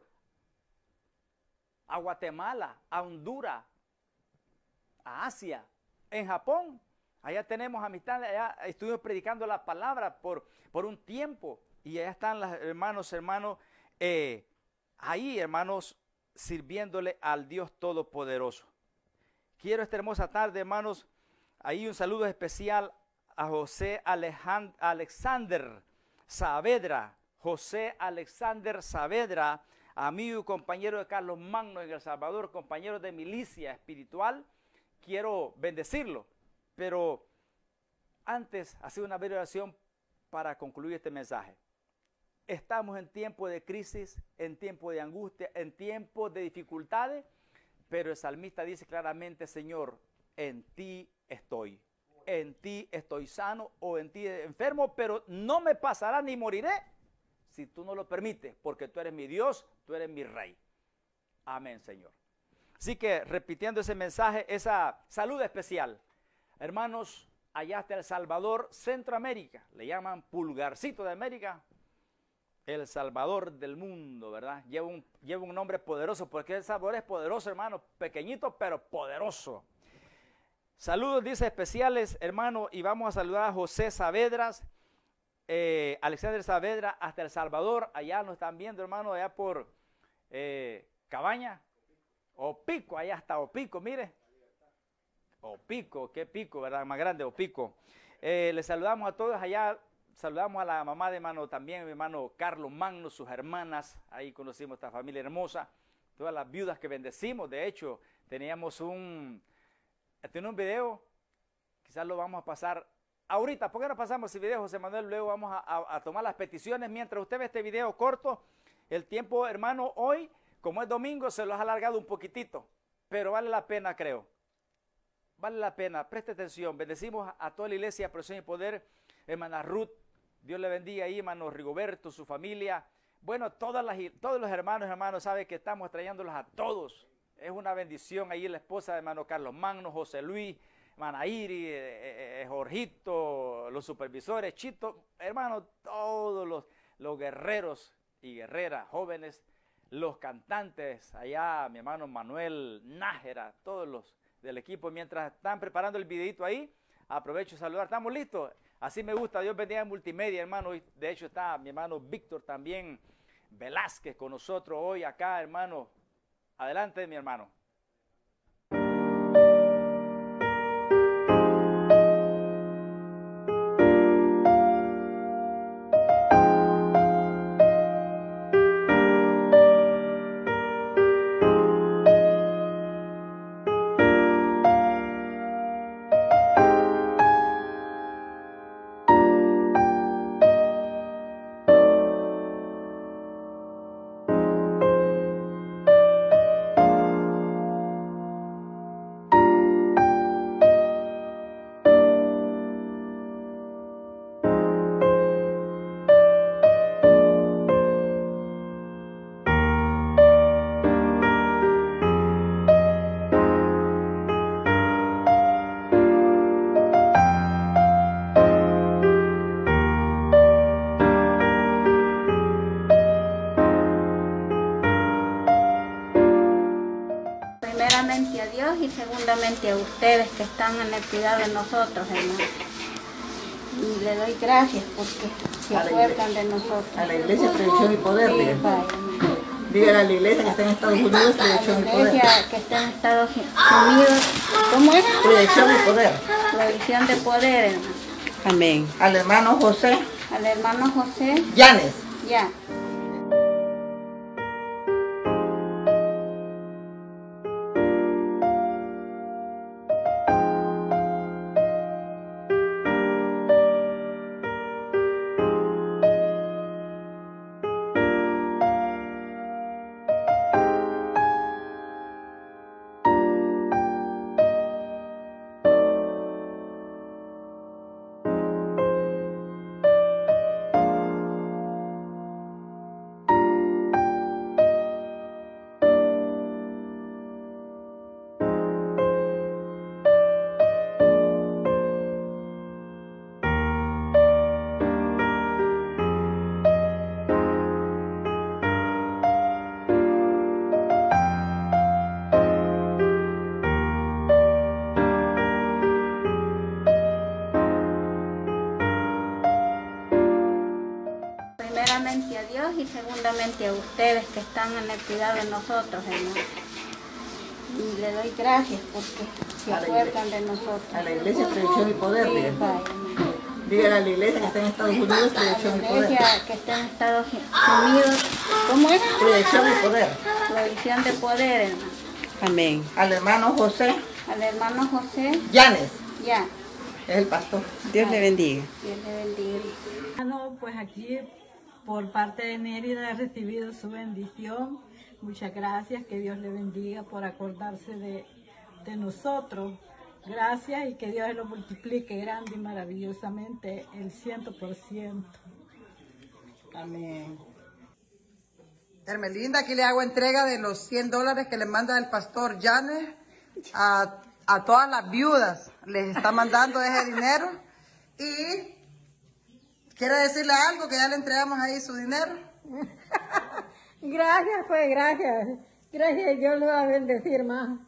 a Guatemala, a Honduras, a Asia, en Japón. Allá tenemos amistad, allá estuvimos predicando la palabra por un tiempo y allá están los hermanos, ahí hermanos, sirviéndole al Dios Todopoderoso. Quiero esta hermosa tarde, hermanos, ahí un saludo especial a José Alexander Saavedra. José Alexander Saavedra, amigo y compañero de Carlos Magno en El Salvador, compañero de milicia espiritual. Quiero bendecirlo, pero antes hacer una breve oración para concluir este mensaje. Estamos en tiempo de crisis, en tiempo de angustia, en tiempo de dificultades, pero el salmista dice claramente, Señor, en ti estoy. En ti estoy sano o en ti enfermo, pero no me pasará ni moriré si tú no lo permites, porque tú eres mi Dios, tú eres mi Rey. Amén, Señor. Así que repitiendo ese mensaje, esa salud especial, hermanos, allá está El Salvador, Centroamérica, le llaman pulgarcito de América, El Salvador del mundo, ¿verdad? Lleva un nombre poderoso, porque El Salvador es poderoso, hermano, pequeñito, pero poderoso. Saludos, dice, especiales, hermano, y vamos a saludar a José Saavedras, Alexander Saavedra hasta El Salvador. Allá nos están viendo, hermano, allá por Cabaña. Opico, allá está Opico, mire. Opico, qué pico, ¿verdad? Más grande, Opico. Les saludamos a todos allá. Saludamos a la mamá de hermano también, mi hermano Carlos Magno, sus hermanas. Ahí conocimos esta familia hermosa. Todas las viudas que bendecimos. De hecho, teníamos un video. Quizás lo vamos a pasar ahorita. ¿Por qué no pasamos ese video, José Manuel? Luego vamos a tomar las peticiones. Mientras usted ve este video corto, el tiempo, hermano, hoy, como es domingo, se lo ha alargado un poquitito. Pero vale la pena, creo. Vale la pena. Preste atención. Bendecimos a toda la iglesia, Presión y Poder. Hermana Ruth, Dios le bendiga ahí, hermano Rigoberto, su familia. Bueno, todos los hermanos, sabe que estamos trayéndolos a todos. Es una bendición ahí la esposa de hermano Carlos Magno, José Luis, hermana Iri, Jorgito, los supervisores, Chito, hermano, todos los guerreros y guerreras, jóvenes, los cantantes, allá mi hermano Manuel Nájera, todos los del equipo. Mientras están preparando el videito ahí, aprovecho de saludar. ¿Estamos listos? Así me gusta, Dios bendiga en multimedia, hermano. De hecho está mi hermano Víctor también Velázquez con nosotros hoy acá, hermano. Adelante, mi hermano. Primeramente a Dios y segundamente a ustedes que están en el cuidado de nosotros, hermano. Y le doy gracias porque se acuerdan de nosotros. A la iglesia Proyección y Poder. Sí, Dígale a la iglesia que está en Estados Unidos, Proyección y la Poder. iglesia que está en Estados Unidos, ¿cómo es? Proyección y Poder. Proyección de Poder, hermano. Amén. Al hermano José Al hermano José, Llanes. ya. Primeramente a Dios y segundamente a ustedes que están en el cuidado de nosotros, hermano. Y le doy gracias porque se acuerdan de nosotros. A la iglesia Proyección y Poder. Sí, Dígale a la iglesia que está en Estados Unidos, la Proyección y Poder. iglesia que está en Estados Unidos, ¿cómo es? Proyección y Poder. Proyección de Poder, hermano. Amén. Al hermano José Al hermano José, Llanes. ya. Es el pastor. Dios le bendiga. Dios le bendiga. Hermano, pues aquí por parte de Nérida he recibido su bendición. Muchas gracias, que Dios le bendiga por acordarse de nosotros. Gracias y que Dios lo multiplique grande y maravillosamente el 100%. Amén. Hermelinda, aquí le hago entrega de los $100 que le manda el pastor Llanes a todas las viudas. Les está mandando ese dinero. Y quiere decirle algo, que ya le entregamos ahí su dinero. Gracias, pues gracias. Gracias, Dios lo va a bendecir más.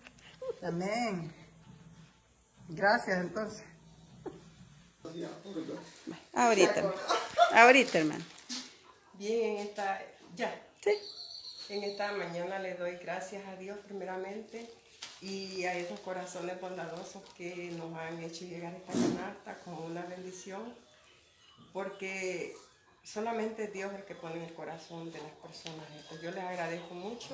Amén. Gracias, entonces. Ahorita, hermano. Bien, Sí. en esta mañana le doy gracias a Dios primeramente y a esos corazones bondadosos que nos han hecho llegar a esta canasta con una bendición, porque solamente Dios es el que pone en el corazón de las personas esto. Yo les agradezco mucho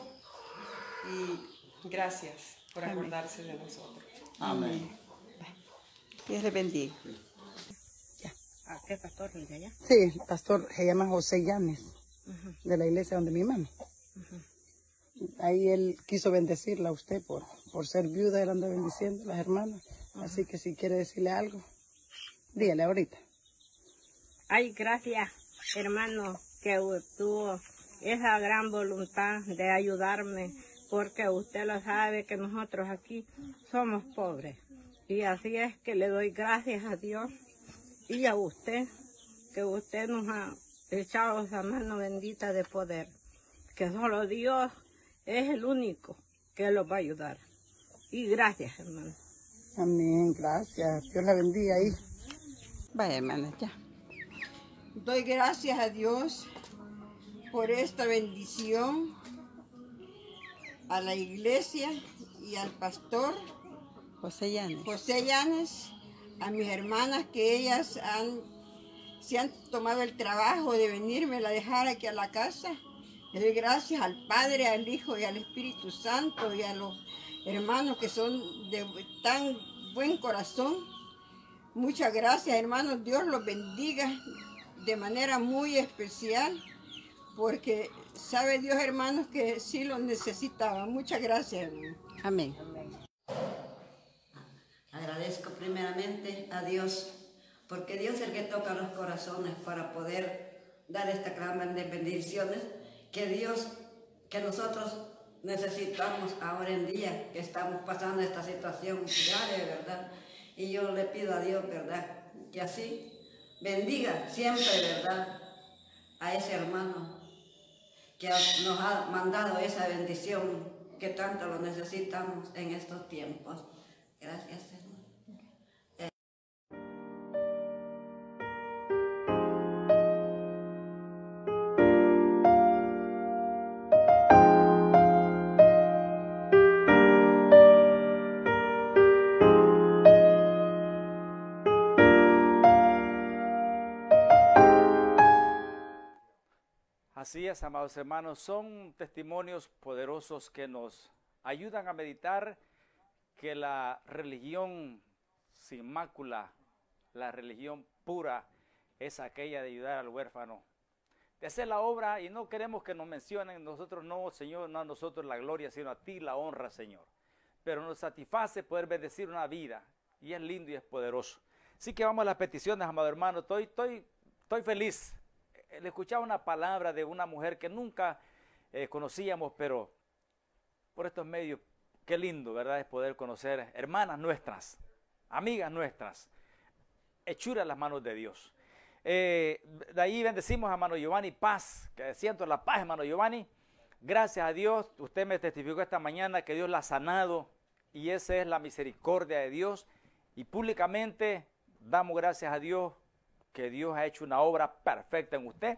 y gracias por acordarse de nosotros. Amén. Dios le bendiga. ¿A qué pastor de allá? Sí, el pastor se llama José Llanes, de la iglesia donde mi hermano. Ahí él quiso bendecirla a usted por ser viuda, él anda bendiciendo a las hermanas. Así que si quiere decirle algo, dígale ahorita. Ay, gracias, hermano, que tuvo esa gran voluntad de ayudarme, porque usted lo sabe que nosotros aquí somos pobres. Y así es que le doy gracias a Dios y a usted, que usted nos ha echado esa mano bendita de poder, que solo Dios es el único que los va a ayudar. Y gracias, hermano. Amén, gracias. Dios la bendiga ahí. Vaya, hermana, ya. Doy gracias a Dios por esta bendición, a la iglesia y al pastor José Llanes, a mis hermanas que ellas se han tomado el trabajo de venirme a dejar aquí a la casa. Le doy gracias al Padre, al Hijo y al Espíritu Santo y a los hermanos que son de tan buen corazón. Muchas gracias, hermanos. Dios los bendiga de manera muy especial, porque sabe Dios, hermanos, que sí los necesitaba. Muchas gracias, hermano. Amén. Agradezco primeramente a Dios, porque Dios es el que toca los corazones para poder dar esta gran de bendiciones que nosotros necesitamos ahora en día, que estamos pasando esta situación grave, ¿verdad? Y yo le pido a Dios, ¿verdad?, que así bendiga siempre, ¿verdad?, a ese hermano que nos ha mandado esa bendición que tanto lo necesitamos en estos tiempos. Gracias, Señor. Así es, amados hermanos, son testimonios poderosos que nos ayudan a meditar que la religión sin mácula, la religión pura, es aquella de ayudar al huérfano, de hacer la obra, y no queremos que nos mencionen, nosotros no, Señor, no a nosotros la gloria, sino a ti la honra, Señor. Pero nos satisface poder bendecir una vida, y es lindo y es poderoso. Así que vamos a las peticiones, amado hermano, estoy feliz. Le escuchaba una palabra de una mujer que nunca conocíamos, pero por estos medios, qué lindo, ¿verdad?, es poder conocer hermanas nuestras, amigas nuestras, hechura en las manos de Dios. De ahí bendecimos a hermano Giovanni, paz, que siento la paz, hermano Giovanni. Gracias a Dios, usted me testificó esta mañana que Dios la ha sanado, y esa es la misericordia de Dios, y públicamente damos gracias a Dios que Dios ha hecho una obra perfecta en usted,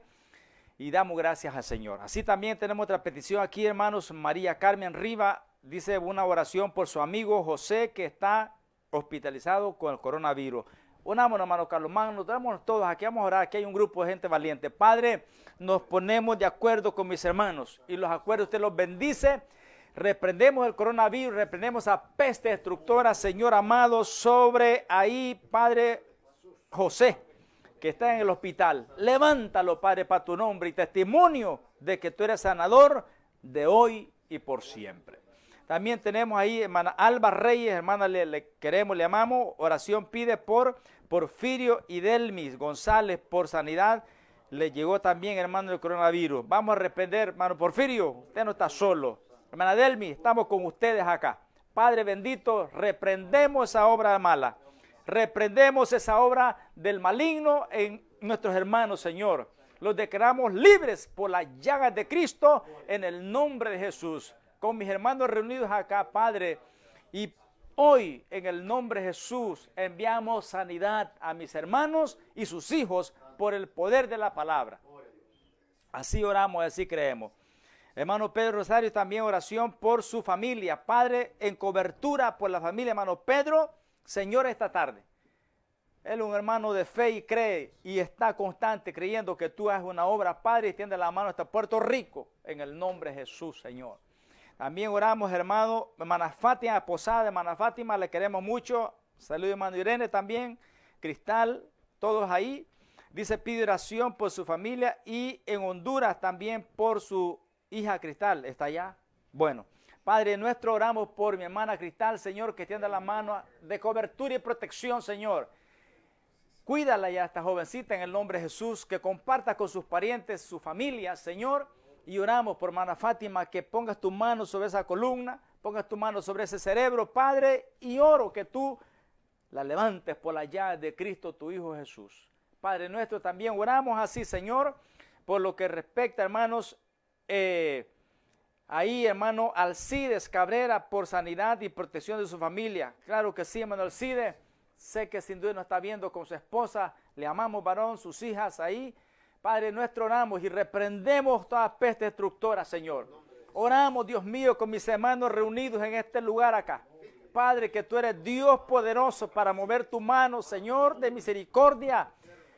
y damos gracias al Señor. Así también tenemos otra petición aquí, hermanos. María Carmen Riva dice una oración por su amigo José, que está hospitalizado con el coronavirus. Unámonos, hermano Carlos Magno, tenemos todos aquí, vamos a orar. Aquí hay un grupo de gente valiente. Padre, nos ponemos de acuerdo con mis hermanos, y los acuerdos usted los bendice. Reprendemos el coronavirus, reprendemos a peste destructora, Señor amado, sobre ahí, Padre José, que está en el hospital. Levántalo, Padre, para tu nombre, y testimonio de que tú eres sanador de hoy y por siempre. También tenemos ahí, hermana Alba Reyes, hermana, le queremos, le amamos. Oración pide por Porfirio y Delmis González, por sanidad. Le llegó también, hermano, el coronavirus. Vamos a reprender, hermano Porfirio, usted no está solo. Hermana Delmis, estamos con ustedes acá. Padre bendito, reprendemos esa obra mala. Reprendemos esa obra del maligno en nuestros hermanos, Señor. Los declaramos libres por las llagas de Cristo en el nombre de Jesús. Con mis hermanos reunidos acá, Padre, y Hoy, en el nombre de Jesús, enviamos sanidad a mis hermanos y sus hijos por el poder de la palabra. Así oramos, así creemos. Hermano Pedro Rosario, también oración por su familia. Padre, en cobertura por la familia, hermano Pedro, Señor, esta tarde. Él es un hermano de fe y cree y está constante creyendo que tú haces una obra, Padre, y extiende la mano hasta Puerto Rico, en el nombre de Jesús, Señor. También oramos, hermano, hermana Fátima Posada, hermana Fátima, le queremos mucho. Saludos, hermano Irene también, Cristal, todos ahí. Dice, pide oración por su familia y en Honduras también por su hija Cristal. ¿Está allá? Bueno, Padre nuestro, oramos por mi hermana Cristal, Señor, que extienda la mano de cobertura y protección, Señor. Cuídala ya esta jovencita en el nombre de Jesús, que comparta con sus parientes, su familia, Señor. Y oramos por hermana Fátima, que pongas tu mano sobre esa columna, pongas tu mano sobre ese cerebro, Padre, y oro que tú la levantes por la llave de Cristo, tu Hijo Jesús. Padre nuestro, también oramos así, Señor, por lo que respecta, hermanos, ahí, hermano Alcides Cabrera, por sanidad y protección de su familia. Claro que sí, hermano Alcides, sé que sin duda nos está viendo con su esposa, le amamos, varón, sus hijas ahí. Padre nuestro, oramos y reprendemos toda peste destructora, Señor. Oramos, Dios mío, con mis hermanos reunidos en este lugar acá. Padre, que tú eres Dios poderoso para mover tu mano, Señor, de misericordia.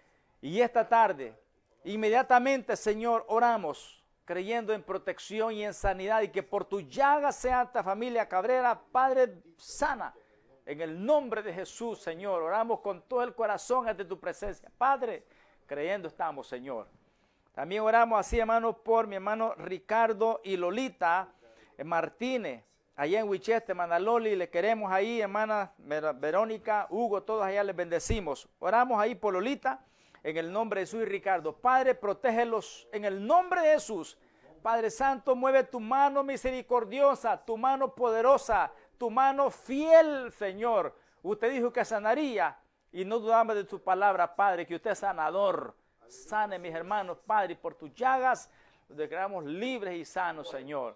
Y esta tarde, inmediatamente, Señor, oramos, creyendo en protección y en sanidad, y que por tu llaga sea esta familia Cabrera, Padre, sana. En el nombre de Jesús, Señor, oramos con todo el corazón ante tu presencia. Padre, creyendo estamos, Señor. También oramos así, hermano, por mi hermano Ricardo y Lolita Martínez, allá en Winchester, hermana Loli, le queremos ahí, hermana Verónica, Hugo, todos allá les bendecimos. Oramos ahí por Lolita, en el nombre de Jesús y Ricardo. Padre, protégelos en el nombre de Jesús. Padre Santo, mueve tu mano misericordiosa, tu mano poderosa, tu mano fiel, Señor. Usted dijo que sanaría y no dudamos de tu palabra, Padre, que usted es sanador. Sane, mis hermanos, Padre, y por tus llagas los declaramos libres y sanos, Señor.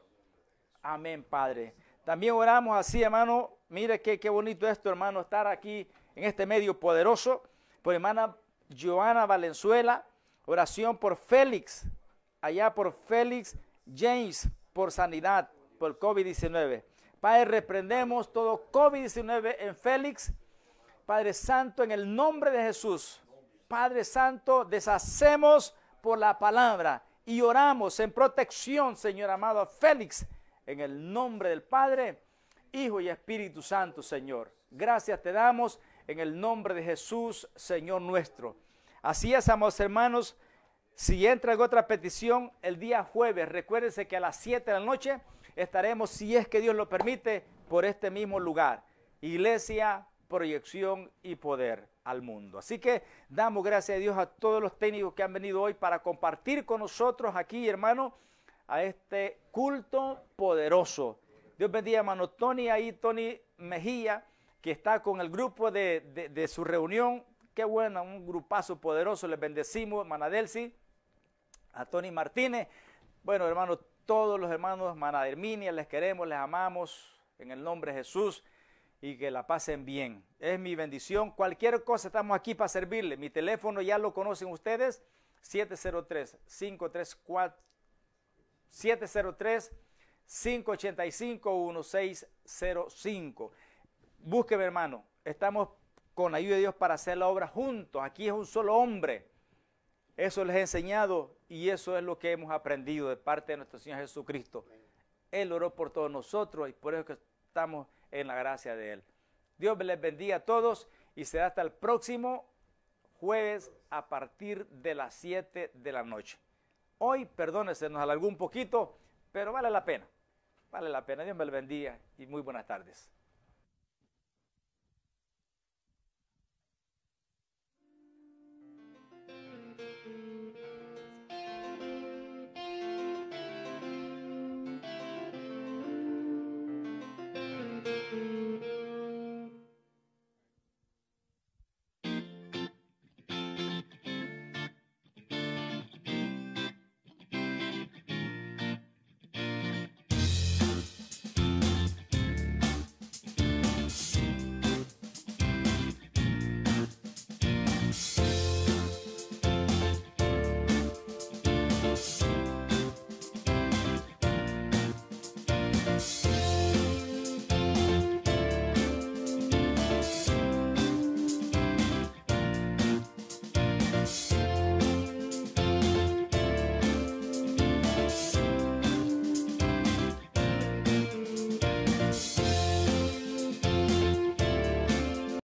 Amén, Padre. También oramos así, hermano. Mire qué bonito esto, hermano, estar aquí en este medio poderoso. Por hermana Joana Valenzuela, oración por Félix, allá por Félix James, por sanidad, por COVID-19. Padre, reprendemos todo COVID-19 en Félix. Padre Santo, en el nombre de Jesús. Padre Santo, deshacemos por la palabra y oramos en protección, Señor amado, a Félix, en el nombre del Padre, Hijo y Espíritu Santo, Señor. Gracias te damos en el nombre de Jesús, Señor nuestro. Así es, amados hermanos, si entra en otra petición, el día jueves, recuérdense que a las 7 de la noche estaremos, si es que Dios lo permite, por este mismo lugar. Iglesia, proyección y poder al mundo. Así que damos gracias a Dios a todos los técnicos que han venido hoy para compartir con nosotros aquí, hermano, a este culto poderoso. Dios bendiga, hermano Tony, ahí Tony Mejía, que está con el grupo de su reunión. Qué bueno, un grupazo poderoso, les bendecimos, hermana Delcy, a Tony Martínez. Bueno, hermanos, todos los hermanos, hermana Herminia, les queremos, les amamos en el nombre de Jesús y que la pasen bien. Es mi bendición. Cualquier cosa, estamos aquí para servirle. Mi teléfono ya lo conocen ustedes, 703-585-1605. Búsqueme, hermano. Estamos con ayuda de Dios para hacer la obra juntos. Aquí es un solo hombre. Eso les he enseñado y eso es lo que hemos aprendido de parte de nuestro Señor Jesucristo. Él oró por todos nosotros y por eso que estamos en la gracia de Él. Dios les bendiga a todos y será hasta el próximo jueves a partir de las 7 de la noche. Hoy, perdónense, nos alargó un poquito, pero vale la pena. Vale la pena. Dios me les bendiga y muy buenas tardes.